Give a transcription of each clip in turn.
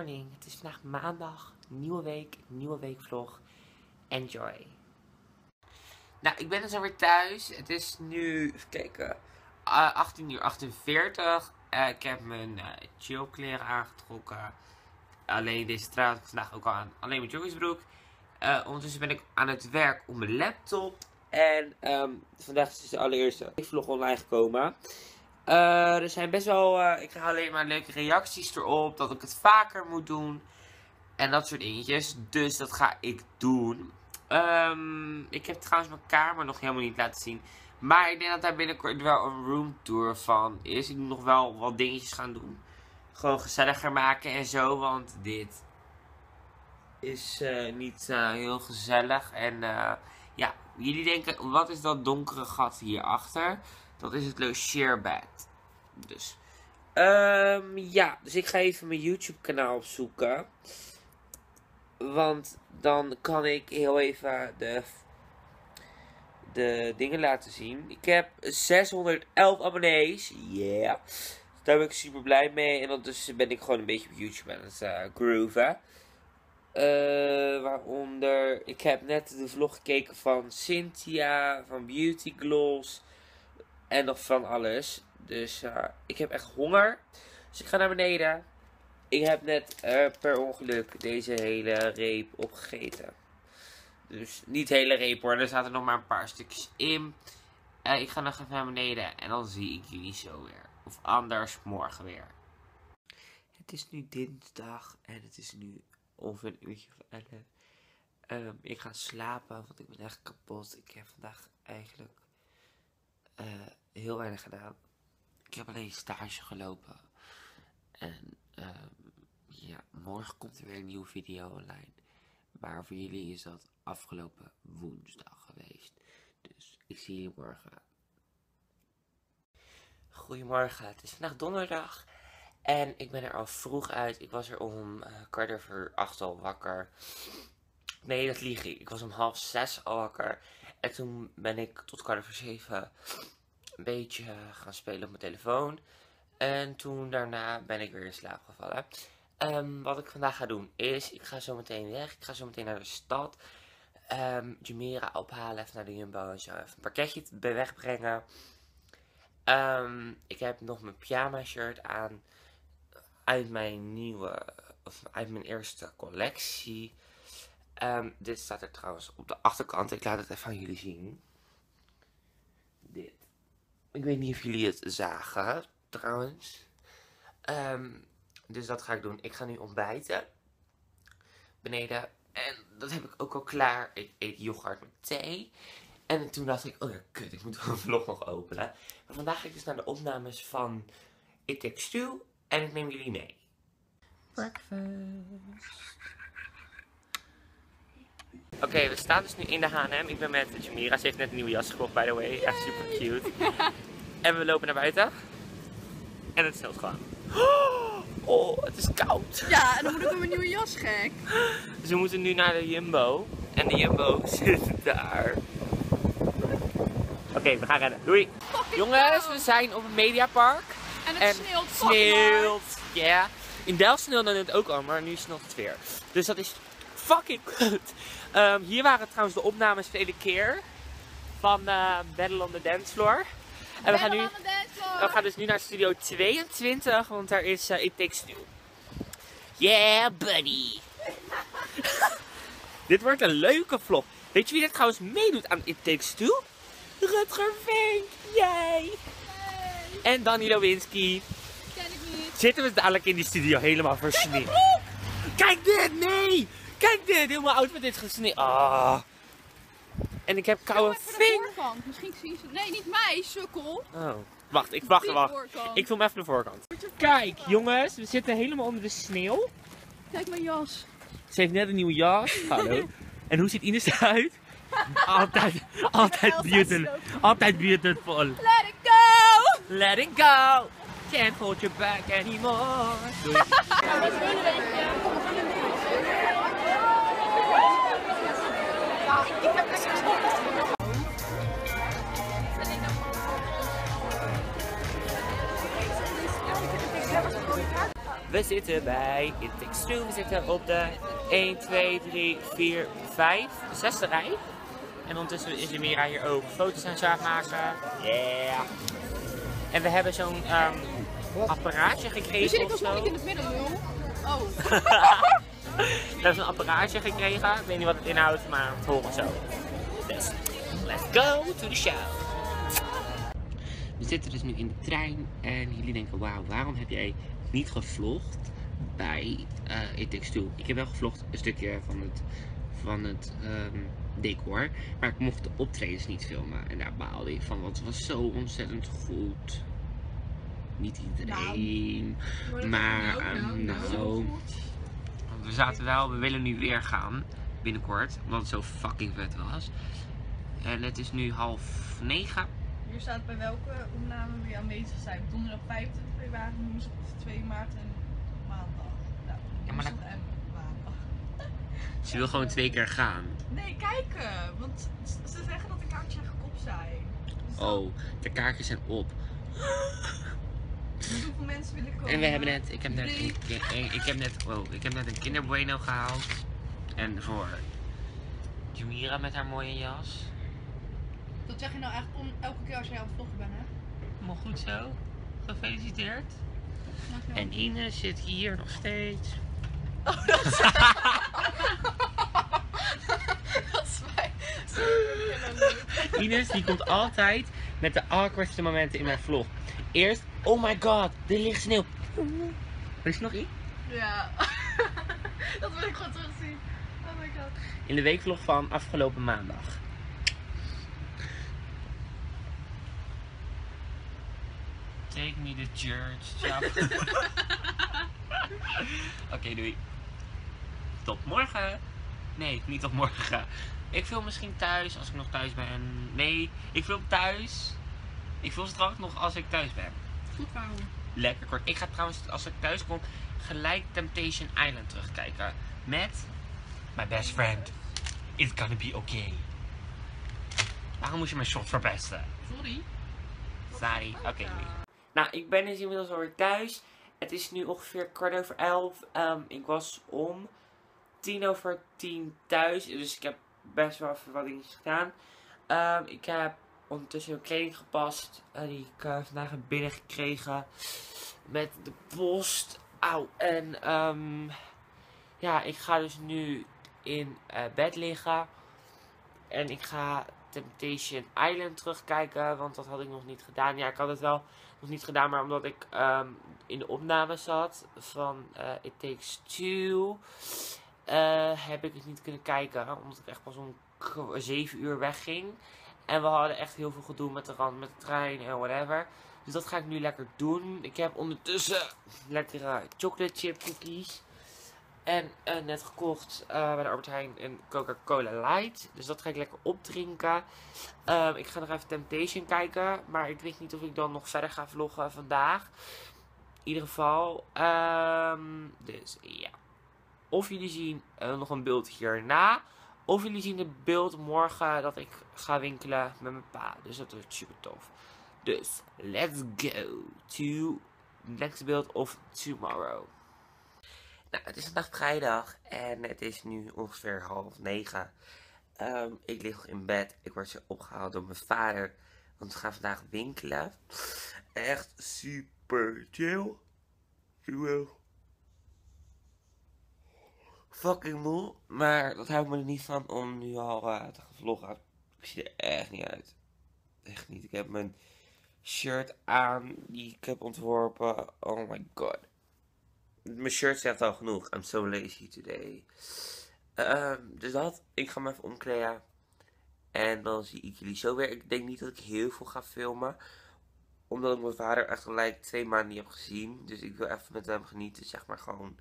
morning. Het is vandaag maandag. Nieuwe week, nieuwe weekvlog. Enjoy. Nou, ik ben dus alweer thuis. Het is nu, even kijken, 18:48. Ik heb mijn chillkleren aangetrokken. Alleen deze trui had ik vandaag ook al aan. Alleen mijn joggingsbroek. Ondertussen ben ik aan het werk op mijn laptop. En vandaag is dus de allereerste vlog online gekomen. Er zijn best wel, ik krijg alleen maar leuke reacties erop. Dat ik het vaker moet doen. En dat soort dingetjes. Dus dat ga ik doen. Ik heb trouwens mijn kamer nog helemaal niet laten zien. Maar ik denk dat daar binnenkort wel een roomtour van is. Ik moet nog wel wat dingetjes gaan doen. Gewoon gezelliger maken en zo. Want dit is niet heel gezellig. En ja, jullie denken, wat is dat donkere gat hierachter? Dat is het logeerbed. Dus ja, dus ik ga even mijn YouTube kanaal opzoeken. Want dan kan ik heel even de dingen laten zien. Ik heb 611 abonnees. Yeah. Daar ben ik super blij mee. En ondertussen ben ik gewoon een beetje op YouTube aan het grooven. Waaronder, ik heb net de vlog gekeken van Cynthia, van Beauty Gloss. En nog van alles. Dus ik heb echt honger. Dus ik ga naar beneden. Ik heb net per ongeluk deze hele reep opgegeten. Dus niet de hele reep hoor. Er zaten nog maar een paar stukjes in. Ik ga nog even naar beneden. En dan zie ik jullie zo weer. Of anders morgen weer. Het is nu dinsdag. En het is nu ongeveer een uurtje of 11. Ik ga slapen. Want ik ben echt kapot. Ik heb vandaag eigenlijk heel weinig gedaan. Ik heb alleen stage gelopen. En ja, morgen komt er weer een nieuwe video online. Maar voor jullie is dat afgelopen woensdag geweest. Dus ik zie jullie morgen. Goedemorgen, het is vandaag donderdag. En ik ben er al vroeg uit. Ik was er om 7:15 al wakker. Nee, dat lieg ik. Ik was om 5:30 al wakker. En toen ben ik tot 7:15 een beetje gaan spelen op mijn telefoon. En toen daarna ben ik weer in slaap gevallen. Wat ik vandaag ga doen is, ik ga zo meteen weg. Ik ga zo meteen naar de stad. Jamira ophalen, even naar de Jumbo en zo even een pakketje wegbrengen. Ik heb nog mijn pyjama shirt aan. Uit mijn nieuwe, of uit mijn eerste collectie. Dit staat er trouwens op de achterkant. Ik laat het even aan jullie zien. Dit. Ik weet niet of jullie het zagen, trouwens. Dus dat ga ik doen. Ik ga nu ontbijten. Beneden. En dat heb ik ook al klaar. Ik eet yoghurt met thee. En toen dacht ik, oh ja, kut, ik moet een vlog nog openen. Maar vandaag ga ik dus naar de opnames van It Takes Two. En ik neem jullie mee. Breakfast. Oké, we staan dus nu in de H&M. Ik ben met Jamira. Ze heeft net een nieuwe jas gekocht, by the way. Echt super cute. En we lopen naar buiten. En het sneeuwt gewoon. Oh, het is koud. Ja, en dan moet ik met mijn nieuwe jas gek. Dus we moeten nu naar de Jumbo. En de Jumbo zit daar. Oké, we gaan rennen. Doei. Jongens, we zijn op het Mediapark. En het sneeuwt. Sneeuwt. Ja. Yeah. In Delft sneeuwde het ook al, maar nu sneeuwt het weer. Dus dat is fucking kut. Hier waren trouwens de opnames vele keer. Van Battle on the Dance Floor. En we gaan dus nu naar Studio 22, want daar is It Takes Two. Yeah, buddy! Dit wordt een leuke vlog. Weet je wie dit trouwens meedoet aan It Takes Two? Rutger Vink! Yay! En Danny Lewinsky. Ken ik niet. Zitten we dadelijk in die studio helemaal versneeuwd? Kijk dit! Nee! Kijk dit! Helemaal outfit is gesneeuwd. Ah. En ik heb koude vink. Misschien zien ze... Nee, niet mij, sukkel. Oh. Wacht. Ik film even de voorkant. Kijk, jongens. We zitten helemaal onder de sneeuw. Kijk mijn jas. Ze heeft net een nieuwe jas. Hallo. En hoe ziet Ines eruit? Altijd beautiful. Let it go! Let it go! Can't hold you back anymore. Doei. We zitten bij It Takes Two. We zitten op de 1, 2, 3, 4, 5, 6e rij. En ondertussen is Amira hier ook foto's aan het maken. Yeah! En we hebben zo'n apparaatje gekregen Dus ik of was zo. nog niet in het midden, joh. Oh. We hebben zo'n apparaatje gekregen. Ik weet niet wat het inhoudt, maar we horen zo. Dus, let's go to the show. We zitten dus nu in de trein en jullie denken, wauw, waarom heb jij niet gevlogd bij It Takes Two? Ik heb wel gevlogd een stukje van het decor, maar ik mocht de optredens niet filmen en daar baalde ik van, want het was zo ontzettend goed. Niet iedereen, maar nou, we zaten wel, we willen nu weer gaan binnenkort, omdat het zo fucking vet was. En het is nu 8:30. Hier staat bij welke opname we aanwezig zijn. Donderdag 25 februari, woensdag 2 maart en maandag. Nou, Ja, maar woensdag en maandag. Ze wil gewoon 2 keer gaan. Nee, kijken! Want ze zeggen dat de kaartjes eigenlijk op zijn. Dus dan- Oh, de kaartjes zijn op. Dus hoeveel mensen willen komen? En we hebben net, ik heb net een Kinder Bueno gehaald. En voor Jamira met haar mooie jas. Dat zeg je nou eigenlijk elke keer als jij aan het vloggen bent, hè? Helemaal goed zo. Gefeliciteerd. Dankjewel. En Ines zit hier nog steeds. Dat is mij. Ines die komt altijd met de awkwardste momenten in mijn vlog. Eerst, oh my god, er ligt sneeuw. Is er nog iets? Ja. Dat wil ik gewoon terugzien. Oh my god. In de weekvlog van afgelopen maandag. Take me to church. Oké, doei. Tot morgen. Nee, niet tot morgen. Ik film misschien thuis als ik nog thuis ben. Nee, ik film thuis. Ik film straks nog als ik thuis ben. Goed waarom? Lekker kort. Ik ga trouwens, als ik thuis kom, gelijk Temptation Island terugkijken. Met my best friend. It's gonna be okay. Waarom moest je mijn shot verpesten? Sorry. Sorry. Oké. Nou, ik ben dus inmiddels alweer thuis. Het is nu ongeveer 11:15. Ik was om 10:10 thuis. Dus ik heb best wel even wat dingetjes gedaan. Ik heb ondertussen mijn kleding gepast. Die ik vandaag heb binnengekregen. Met de post. Auw. En ja, ik ga dus nu in bed liggen. En ik ga Temptation Island terugkijken. Want dat had ik nog niet gedaan. Ja, ik had het wel nog niet gedaan. Maar omdat ik in de opname zat van It Takes Two. Heb ik het niet kunnen kijken. Omdat ik echt pas om 7 uur wegging. En we hadden echt heel veel gedoe met de rand, met de trein en whatever. Dus dat ga ik nu lekker doen. Ik heb ondertussen lekkere chocolate chip cookies. En net gekocht bij de Albert Heijn een Coca-Cola Light. Dus dat ga ik lekker opdrinken. Ik ga nog even Temptation kijken. Maar ik weet niet of ik dan nog verder ga vloggen vandaag. In ieder geval. Dus ja. Of jullie zien nog een beeld hierna. Of jullie zien het beeld morgen dat ik ga winkelen met mijn pa. Dus dat is super tof. Dus let's go to next beeld of tomorrow. Nou, het is vandaag vrijdag en het is nu ongeveer 8:30. Ik lig nog in bed. Ik word zo opgehaald door mijn vader. Want we gaan vandaag winkelen. Echt super chill. Fucking moe. Maar dat houdt me er niet van om nu al te gaan vloggen. Ik zie er echt niet uit. Echt niet. Ik heb mijn shirt aan die ik heb ontworpen. Oh my god. Mijn shirt zegt al genoeg. I'm so lazy today. Dus dat. Ik ga me even omkleden. En dan zie ik jullie zo weer. Ik denk niet dat ik heel veel ga filmen. Omdat ik mijn vader echt gelijk 2 maanden niet heb gezien. Dus ik wil even met hem genieten. Zeg maar gewoon.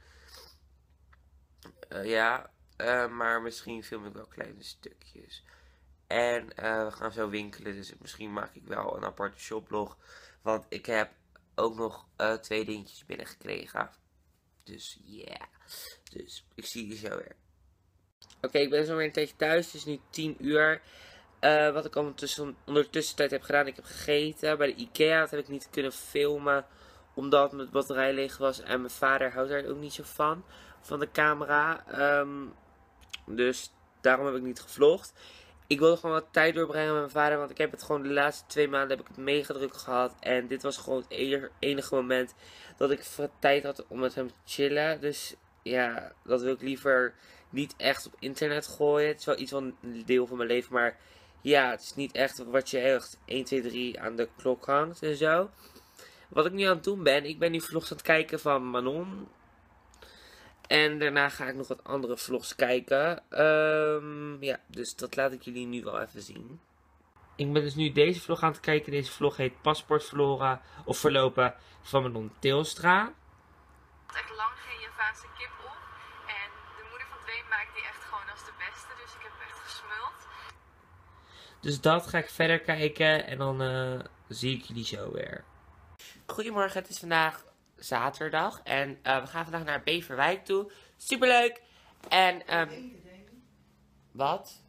Maar misschien film ik wel kleine stukjes. En we gaan zo winkelen. Dus misschien maak ik wel een aparte shoplog. Want ik heb ook nog 2 dingetjes binnengekregen. Dus yeah. Dus ik zie je zo weer. Oké, ik ben zo weer een tijdje thuis. Het is nu 10 uur. Wat ik ondertussen tijd heb gedaan. Ik heb gegeten bij de IKEA. Dat heb ik niet kunnen filmen. Omdat mijn batterij leeg was en mijn vader houdt daar ook niet zo van de camera. Dus daarom heb ik niet gevlogd. Ik wilde gewoon wat tijd doorbrengen met mijn vader, want ik heb het gewoon de laatste 2 maanden heb ik het mega druk gehad. En dit was gewoon het enige moment dat ik tijd had om met hem te chillen. Dus ja, dat wil ik liever niet echt op internet gooien. Het is wel iets van een deel van mijn leven, maar ja, het is niet echt wat je echt 1, 2, 3 aan de klok hangt en zo. Wat ik nu aan het doen ben, ik ben nu vlogs aan het kijken van Manon. En daarna ga ik nog wat andere vlogs kijken. Ja, dus dat laat ik jullie nu wel even zien. Ik ben dus nu deze vlog aan het kijken. Deze vlog heet Paspoort verloren of verlopen van Manon Tilstra. Echt lang geen Javaanse kip op. En de moeder van Dwayne maakt die echt gewoon als de beste. Dus ik heb echt gesmuld. Dus dat ga ik verder kijken. En dan zie ik jullie zo weer. Goedemorgen, het is vandaag zaterdag. En we gaan vandaag naar Beverwijk toe. Superleuk! En wat?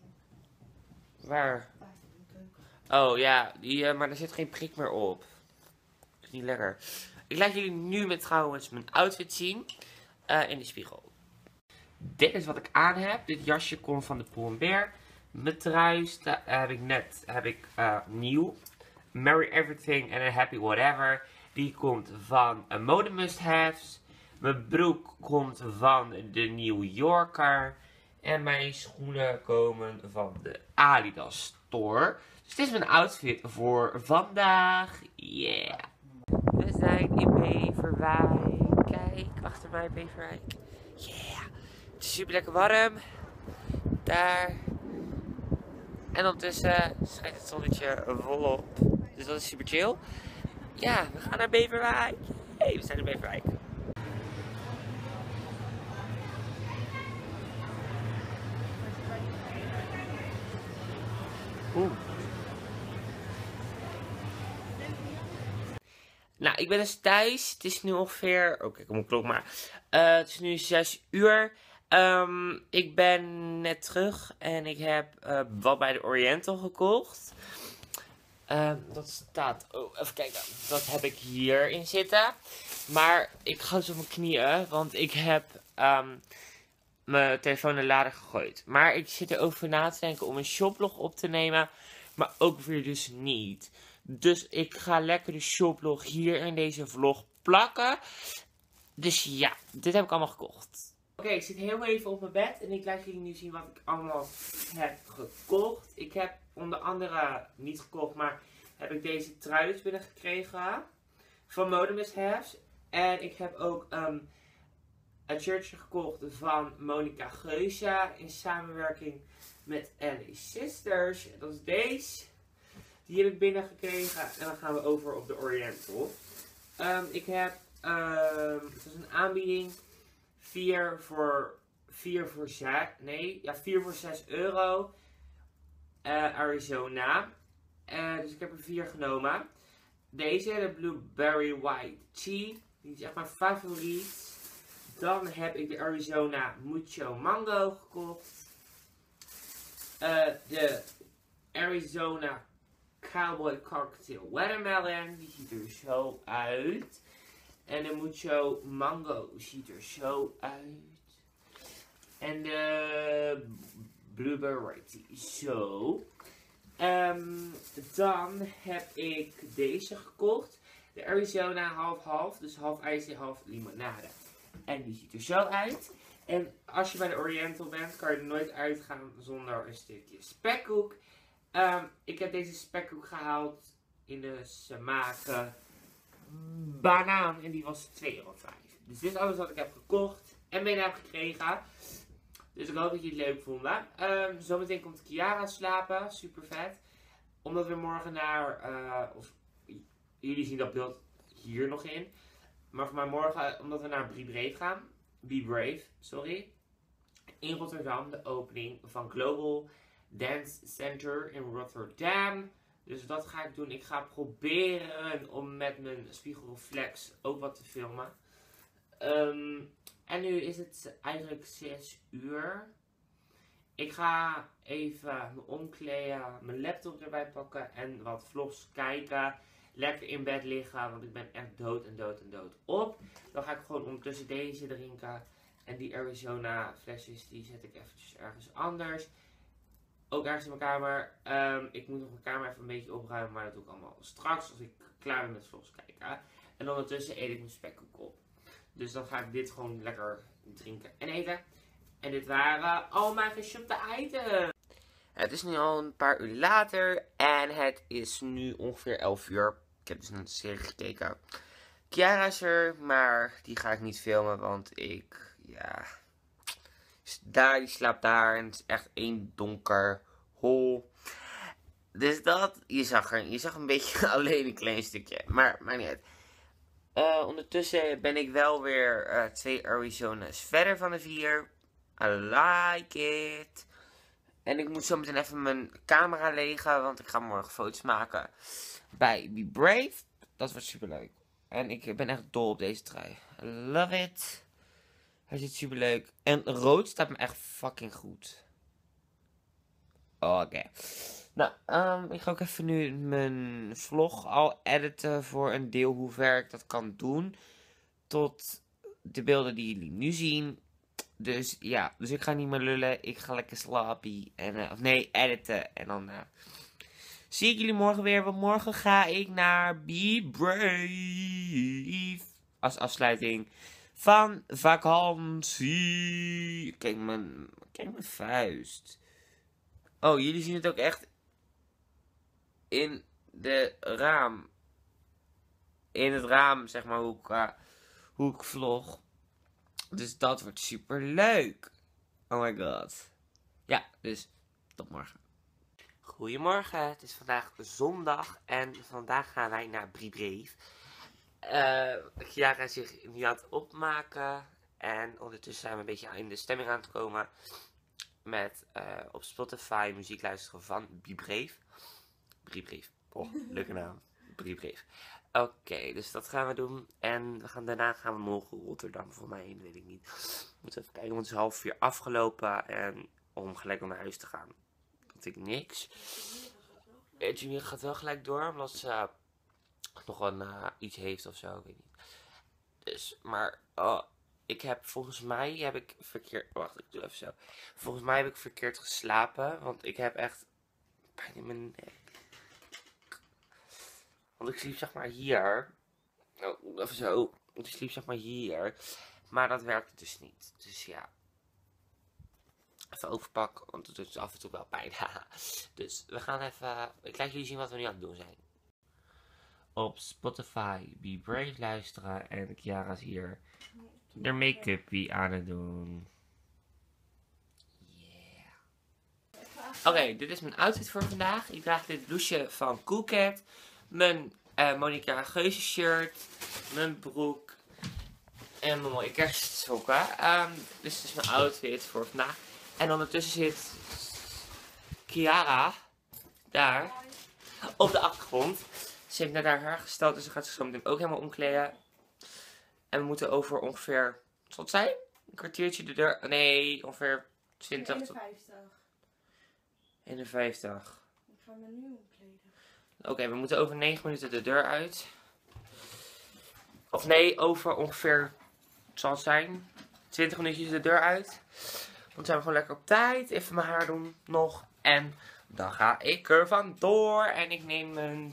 Waar? Oh ja, maar er zit geen prik meer op. Dat is niet lekker. Ik laat jullie nu met trouwens mijn outfit zien. In de spiegel. Dit is wat ik aan heb. Dit jasje komt van de Pull & Bear. Mijn trui heb ik nieuw. Merry Everything and a Happy Whatever. Die komt van Mode Must Haves. Mijn broek komt van de New Yorker. En mijn schoenen komen van de Adidas Store. Dus dit is mijn outfit voor vandaag. Yeah. We zijn in Beverwijk. Kijk, achter mij Beverwijk. Yeah. Het is super lekker warm. Daar. En ondertussen schijnt het zonnetje volop. Dus dat is super chill. Ja, we gaan naar Beverwijk. Hey, we zijn in Beverwijk. Oeh. Nou, ik ben dus thuis. Het is nu ongeveer... Oh, kijk op mijn klok maar. Het is nu 6 uur. Ik ben net terug. En ik heb wat bij de Oriental gekocht. Dat staat... Oh, even kijken. Dat heb ik hierin zitten. Maar ik ga dus op mijn knieën. Want ik heb mijn telefoon in de lader gegooid. Maar ik zit erover na te denken om een shoplog op te nemen. Maar ook weer dus niet. Dus ik ga lekker de shoplog hier in deze vlog plakken. Dus ja, dit heb ik allemaal gekocht. Oké, ik zit heel even op mijn bed. En ik laat jullie nu zien wat ik allemaal heb gekocht. Ik heb onder andere niet gekocht, maar heb ik deze trui dus binnengekregen. Van Mode Must Haves. En ik heb ook een shirtje gekocht van Monica Geuze. In samenwerking met Ellie Sisters. Dat is deze. Die heb ik binnengekregen. En dan gaan we over op de Oriental. Ik heb, het is een aanbieding. 4 voor 6 euro. Arizona. Dus ik heb er 4 genomen. Deze, de Blueberry White Tea. Die is echt mijn favoriet. Dan heb ik de Arizona Mucho Mango gekocht. De Arizona Cowboy Cocktail Watermelon. Die ziet er zo uit. En de Mucho Mango ziet er zo uit. En de Blueberry Tea zo. Dan heb ik deze gekocht. De Arizona half-half. Dus half ijs, half limonade. En die ziet er zo uit. En als je bij de Oriental bent, kan je er nooit uitgaan zonder een stukje spekkoek. Ik heb deze spekkoek gehaald in de smaak banaan. En die was €2,05. Dus dit is alles wat ik heb gekocht en mee heb gekregen. Dus ik hoop dat jullie het leuk vonden. Zometeen komt Kiara slapen. Super vet. Omdat we morgen naar... jullie zien dat beeld hier nog in. Maar voor mij morgen, omdat we naar Be Brave, sorry. In Rotterdam, de opening van Global Dance Center in Rotterdam. Dus dat ga ik doen. Ik ga proberen om met mijn spiegelreflex ook wat te filmen. En nu is het eigenlijk 6 uur. Ik ga even me omkleden, mijn laptop erbij pakken en wat vlogs kijken. lekker in bed liggen, want ik ben echt dood en dood en dood op. Dan ga ik gewoon ondertussen deze drinken. En die Arizona flesjes, die zet ik eventjes ergens anders. Ook ergens in mijn kamer. Ik moet nog mijn kamer even een beetje opruimen, maar dat doe ik allemaal straks als ik klaar ben met vlogs kijken. En ondertussen eet ik mijn spekkoek op. Dus dan ga ik dit gewoon lekker drinken en eten. En dit waren al mijn geshopte items. Het is nu al een paar uur later en het is nu ongeveer 11 uur. Ik heb dus naar de serie gekeken. Kiara is er, maar die ga ik niet filmen, want die slaapt daar en het is echt één donker hol. Dus je zag een beetje alleen een klein stukje, maar maakt niet uit. Ondertussen ben ik wel weer 2 Arizona's verder van de 4. I like it. En ik moet zo meteen even mijn camera legen, want ik ga morgen foto's maken bij Be Brave. Dat wordt super leuk. En ik ben echt dol op deze trui. I love it. Hij zit super leuk. En rood staat me echt fucking goed. Oké. Nou, ik ga ook even nu mijn vlog al editen voor een deel hoe ver ik dat kan doen. Tot de beelden die jullie nu zien. Dus ja, dus ik ga niet meer lullen. Ik ga lekker slapen. Editen. En dan zie ik jullie morgen weer. Want morgen ga ik naar Be Brave. Als afsluiting van vakantie. Kijk mijn vuist. Oh, jullie zien het ook echt in het raam, zeg maar, hoe ik vlog. Dus dat wordt super leuk. Oh my god. Ja, dus tot morgen. Goedemorgen, het is vandaag zondag en vandaag gaan wij naar Be Brave. Kiara is zich nu aan het opmaken en ondertussen zijn we een beetje in de stemming aan het komen. Met op Spotify muziek luisteren van Be Brave. Be Brave. Oh, leuke naam. Be Brave. Oké, dus dat gaan we doen. En daarna gaan we morgen Rotterdam voor mij heen, weet ik niet. Moeten even kijken, want het is 3:30 afgelopen. En om gelijk naar huis te gaan, dat ik niks. Jamie gaat wel gelijk door, omdat ze nog iets heeft of zo, ik weet niet. Dus, maar volgens mij heb ik verkeerd... Wacht, ik doe even zo. Volgens mij heb ik verkeerd geslapen. Want ik heb echt pijn in mijn nek. Want ik sliep zeg maar hier. Oh, even zo. Ik sliep zeg maar hier. Maar dat werkte dus niet. Dus ja. Even overpakken. Want het doet af en toe wel pijn. Dus we gaan even... Ik laat jullie zien wat we nu aan het doen zijn. Op Spotify Be Brave luisteren. En Kiara is hier de make-up aan het doen. Yeah. Oké, dit is mijn outfit voor vandaag. Ik draag dit blouseje van Cool Cat. Mijn Monica Geuze shirt. Mijn broek. En mijn mooie kerstsokken. Dus dit is mijn outfit voor vandaag. En ondertussen zit Kiara daar op de achtergrond. Ze heeft naar haar haar gesteld, dus ze gaat zich zo meteen ook helemaal omkleden. En we moeten over ongeveer, wat zal het zijn? Een kwartiertje de deur, nee, ongeveer 20 tot 51. Ik ga me nu omkleden. Oké, we moeten over 9 minuten de deur uit. Of nee, over ongeveer, wat zal het zijn? 20 minuutjes de deur uit. Dan zijn we gewoon lekker op tijd. Even mijn haar doen nog. En dan ga ik er vandoor. En ik neem mijn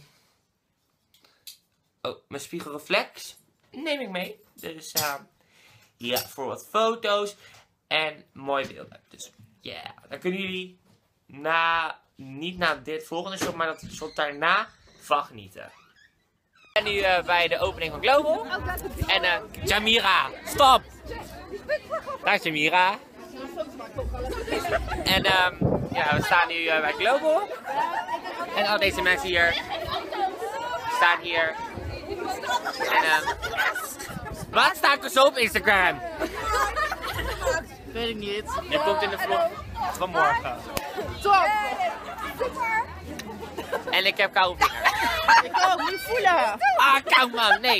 spiegelreflex. Neem ik mee. Dus ja, voor wat foto's. En mooie beelden. Dus ja, yeah, dan kunnen jullie niet na dit volgende shot, maar dat shot daarna van genieten. We zijn nu bij de opening van Global. En Jamira, stop! Daar is Jamira. En ja, we staan nu bij Global. En al deze mensen hier staan hier. En wat staat er zo op Instagram? Weet ik niet. Je komt in de vlog van morgen. Top! Super! En ik heb koude vinger. Ik ook, niet voelen! Ah, koud man, nee!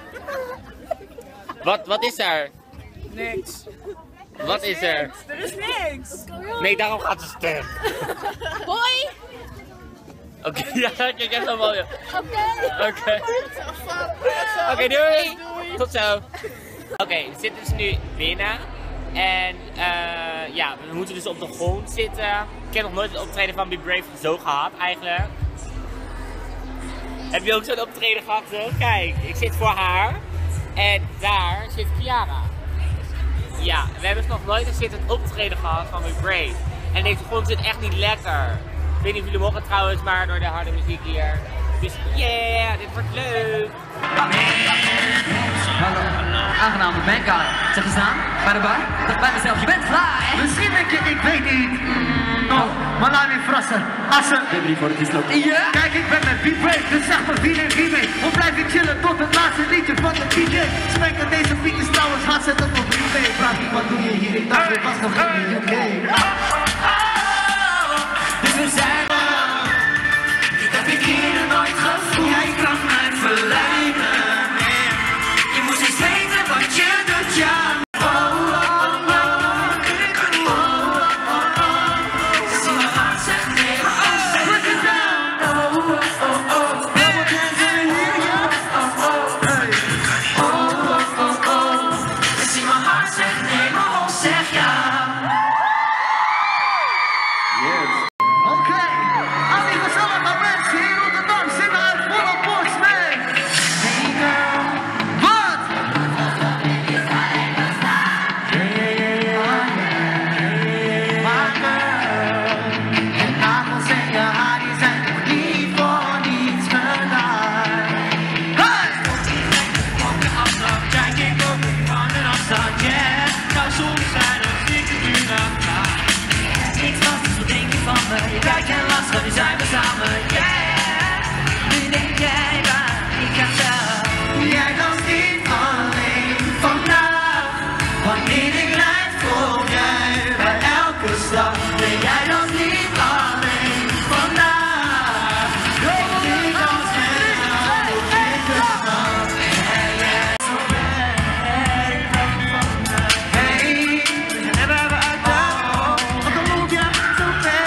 Wat is er? Niks. Wat is er? Er is niks! Nee, daarom gaat het stuk. Hoi! Oké, ja, kijk echt helemaal. Ja. Oké. Oké, doei. Tot zo. Oké, we zitten dus nu binnen. En ja, we moeten dus op de grond zitten. Ik heb nog nooit het optreden van Be Brave zo gehad eigenlijk. Heb je ook zo'n optreden gehad zo? Kijk, ik zit voor haar. En daar zit Kiara. Ja, we hebben dus nog nooit een zittend optreden gehad van Be Brave. En deze grond zit echt niet lekker. Ik weet niet of jullie mogen trouwens, maar door de harde muziek hier. Dus yeah, dit wordt leuk. Hallo, aangenaam, ik ben Kai. Zeg eens aan, bij de bar. Dacht bij mezelf, je bent fly. Misschien denk je, ik weet niet. Oh, maar laat me verrassen. Als ze... Ben je niet voor het disloop? Ja? Kijk, ik ben met Be Brave, dus zeg maar wie neemt wie mee. Of blijf je chillen tot het laatste liedje van de DJ. Spreek dat deze beat is trouwens hard, zet het op replay. Vraag niet, wat doe je hier? Ik dacht, dit was nog in de UK. Dus we zijn er. Dit heb ik hier nooit gevoeld. Jij kan mij verleiden. Je moet eens weten wat je doet, ja. Kijk en lachen, nu zijn we samen, yeah. Nu denk jij waar ik aan jou. Jij danst niet alleen vandaag. Wanneer ik rijd, volg jij bij elke stap. Nee, jij danst niet alleen vandaag. Ik dans met jou op iedere stap. Hey, jij zo weg. Hey, en we hebben uit de oog. Want dan loop je zo ver.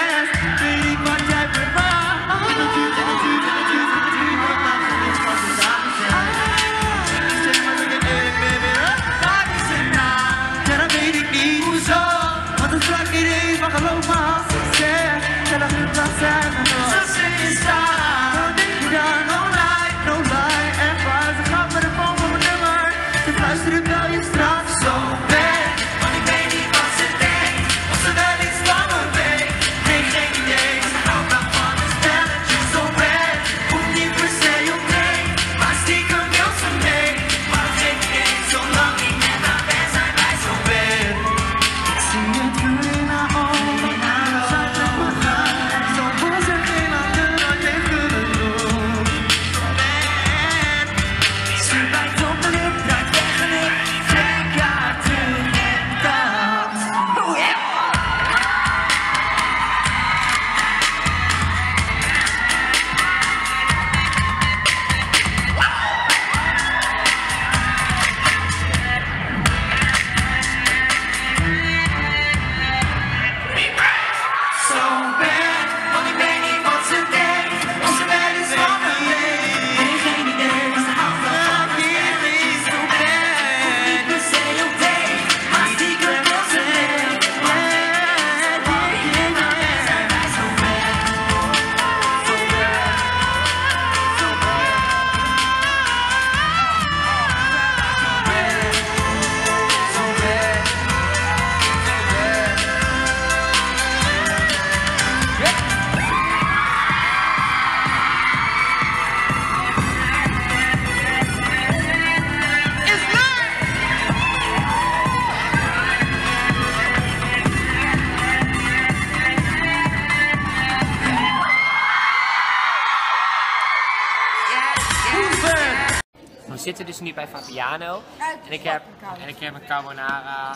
We zitten dus nu bij Fabiano en ik heb een carbonara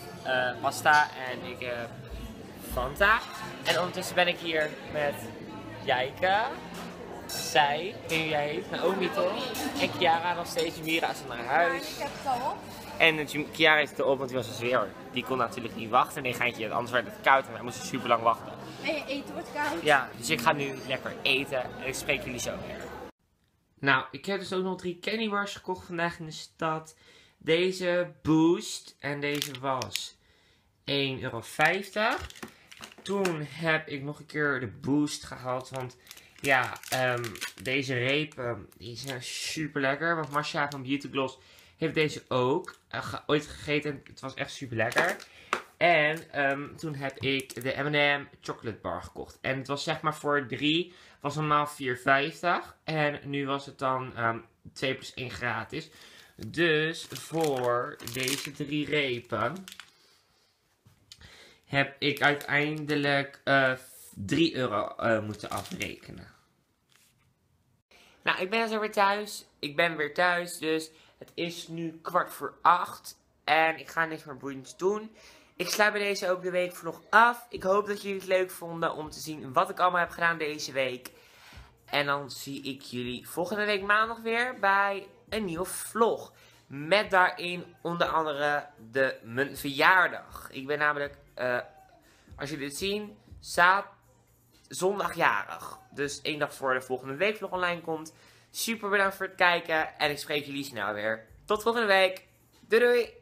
pasta en ik heb Fanta. En ondertussen ben ik hier met Jijke, zij, ik weet niet hoe jij heet, Naomi toch? En Kiara nog steeds, Mira is naar huis. Ik heb het al op. En Kiara heeft het erop, want die was dus weer. Die kon natuurlijk niet wachten. Nee, geintje, anders werd het koud en wij moesten super lang wachten. Nee, eten wordt koud. Ja, dus ik ga nu lekker eten en ik spreek jullie zo weer. Nou, ik heb dus ook nog 3 candy bars gekocht vandaag in de stad. Deze Boost en deze was €1,50. Toen heb ik nog een keer de Boost gehaald, want ja, deze repen die zijn super lekker. Want Marcia van Beauty Gloss heeft deze ook ooit gegeten en het was echt super lekker. En toen heb ik de M&M chocolate bar gekocht. En het was zeg maar voor 3, was normaal €4,50. En nu was het dan 2 plus 1 gratis. Dus voor deze 3 repen heb ik uiteindelijk €3 moeten afrekenen. Nou, ik ben zo weer thuis. Ik ben weer thuis, dus het is nu 7:15. En ik ga niks meer boeiends doen. Ik sluit bij deze ook de weekvlog af. Ik hoop dat jullie het leuk vonden om te zien wat ik allemaal heb gedaan deze week. En dan zie ik jullie volgende week maandag weer bij een nieuwe vlog. Met daarin onder andere mijn verjaardag. Ik ben namelijk, als jullie dit zien, zondagjarig. Dus 1 dag voor de volgende weekvlog online komt. Super bedankt voor het kijken en ik spreek jullie snel weer. Tot volgende week. Doei doei!